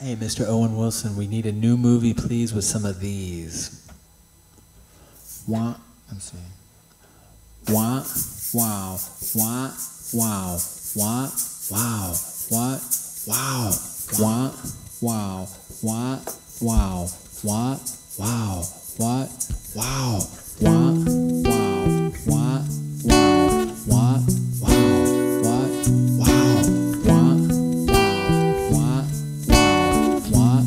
Hey, Mr. Owen Wilson, we need a new movie, please, with some of these. Wah, let's see. Wah, wow, wah, wow, wah, wow, what, wow, wah, wow, wah, wow, wah, wow, what, wow, wah, wow, wah, wow, wah, wow, what, wow, wah, wow, wah,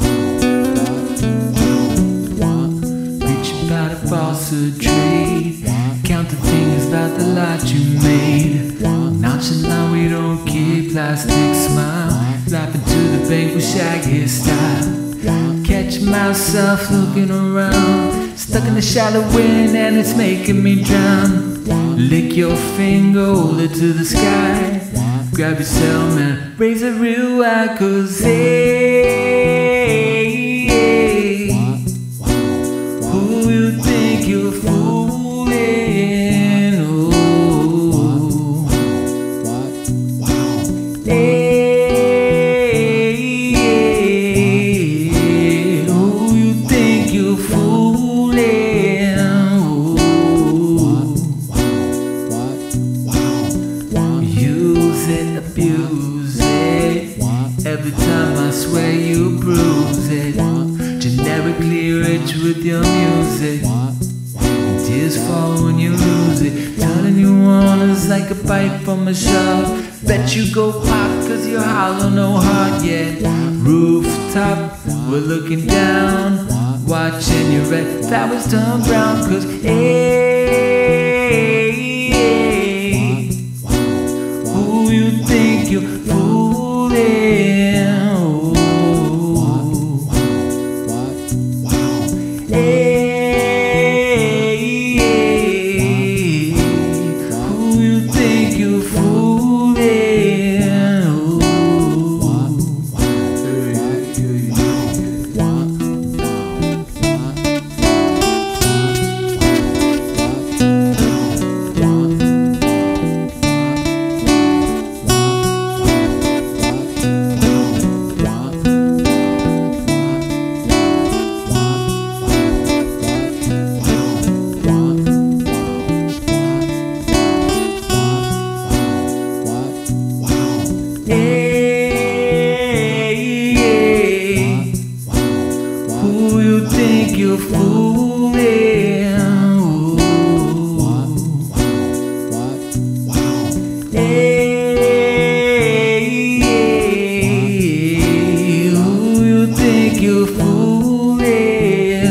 wow, Preach about a falsehood trade. Count the fingers about the lot you made. Nonchalant, we don't keep plastic smile. Laughing to the bank with shaggy style. Catch myself looking around, stuck in the shallow wind and it's making me drown. Lick your finger, hold it to the sky. Grab yourself and raise it real high, 'cause hey, who you think you're fooling? Oh, hey, who you think you're fooling? Oh, use it, abuse it. Every time I swear you bruise it. Generically rich with your music. Tears fall when you lose it. Turning you on is like a bite from a shark. Bet you go pop 'cause you're hollow, no heart yet. Rooftop, we're looking down, watching your red flowers turn brown. 'Cause hey, who you think you're fooling? Who you think you're fooling? Hey, who you think you're fooling?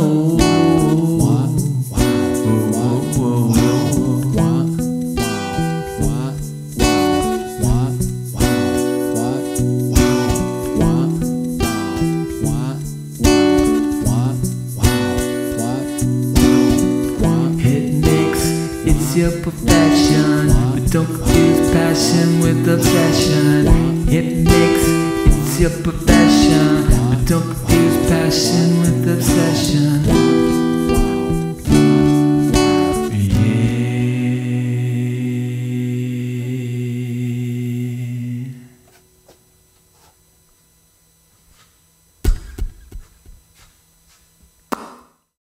It's your profession, but don't confuse passion with obsession. It makes it's your profession, but don't confuse passion with obsession.